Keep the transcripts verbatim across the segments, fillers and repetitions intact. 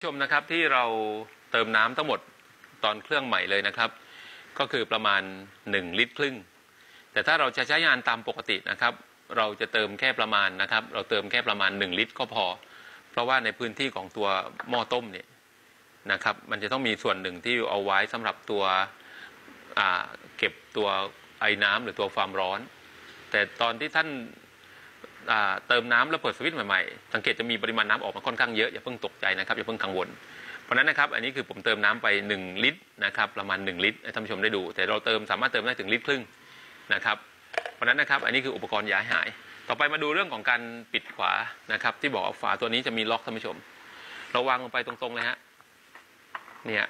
ชมนะครับที่เราเติมน้ำทั้งหมดตอนเครื่องใหม่เลยนะครับก็คือประมาณหนึ่งลิตรครึ่งแต่ถ้าเราจะใช้งานตามปกตินะครับเราจะเติมแค่ประมาณนะครับเราเติมแค่ประมาณหนึ่งลิตรก็พอเพราะว่าในพื้นที่ของตัวหม้อต้มเนี่ยนะครับมันจะต้องมีส่วนหนึ่งที่เอาไว้สำหรับตัวเก็บตัวไอ้น้ำหรือตัวความร้อนแต่ตอนที่ท่านเติมน้ำแล้วเปิดสวิตช์ใหม่ๆสังเกตจะมีปริมาณน้ำออกมาค่อนข้างเยอะอย่าเพิ่งตกใจนะครับอย่าเพิ่งกังวลเพราะนั้นนะครับอันนี้คือผมเติมน้ำไปหนึ่งลิตรนะครับประมาณหนึ่งลิตรให้ท่านผู้ชมได้ดูแต่เราเติมสามารถเติมได้ถึงลิตรครึ่งนะครับเพราะนั้นนะครับอันนี้คืออุปกรณ์ย้ายหายต่อไปมาดูเรื่องของการปิดฝานะครับที่บอกว่าฝาตัวนี้จะมีล็อกท่านผู้ชมเราวางลงไปตรงๆเลยฮะเนี่ย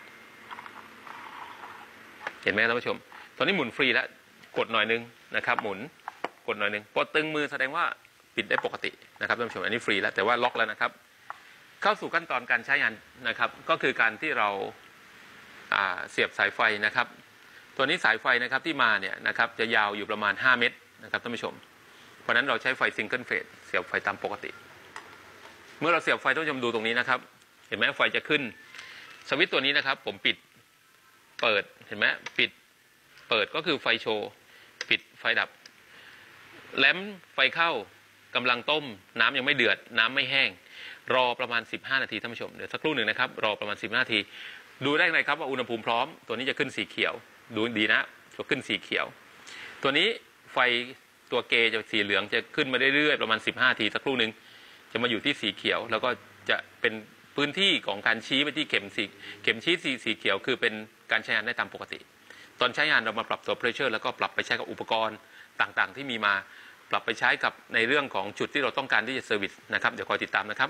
เห็นไหมท่านผู้ชมตอนนี้หมุนฟรีแล้วกดหน่อยนึงนะครับหมุนกดหน่อยนึงพอตึงมือแสดงว่าปิดได้ปกตินะครับท่านผู้ชมอันนี้ฟรีแล้วแต่ว่าล็อกแล้วนะครับเข้าสู่ขั้นตอนการใช้งานนะครับก็คือการที่เราเสียบสายไฟนะครับตัวนี้สายไฟนะครับที่มาเนี่ยนะครับจะยาวอยู่ประมาณห้าเมตรนะครับท่านผู้ชมเพราะนั้นเราใช้ไฟซิงเกิลเฟสเสียบไฟตามปกติเมื่อเราเสียบไฟท่านผู้ชมดูตรงนี้นะครับเห็นไหมไฟจะขึ้นสวิตช์ตัวนี้นะครับผมปิดเปิดเห็นไหมปิดเปิดก็คือไฟโชว์ปิดไฟดับแลมไฟเข้ากำลังต้มน้ำยังไม่เดือดน้ำไม่แห้งรอประมาณสิบห้านาทีท่านผู้ชมเดี๋ยวสักครู่หนึ่งนะครับรอประมาณสิบนาทีดูได้เลยครับว่าอุณหภูมิพร้อมตัวนี้จะขึ้นสีเขียวดูดีนะจะขึ้นสีเขียวตัวนี้ไฟตัวเกจะสีเหลืองจะขึ้นมาเรื่อยๆประมาณสิบห้านาทีสักครู่หนึ่งจะมาอยู่ที่สีเขียวแล้วก็จะเป็นพื้นที่ของการชี้ไปที่เข็มสีเข็มชี้สีสีเขียวคือเป็นการใช้งานได้ตามปกติตอนใช้งานเรามาปรับตัวเพรสเชอร์แล้วก็ปรับไปใช้กับอุปกรณ์ต่างๆที่มีมาปรับไปใช้กับในเรื่องของจุดที่เราต้องการที่จะเซอร์วิสนะครับเดี๋ยวคอยติดตามนะครับ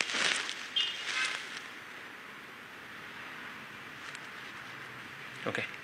โอเค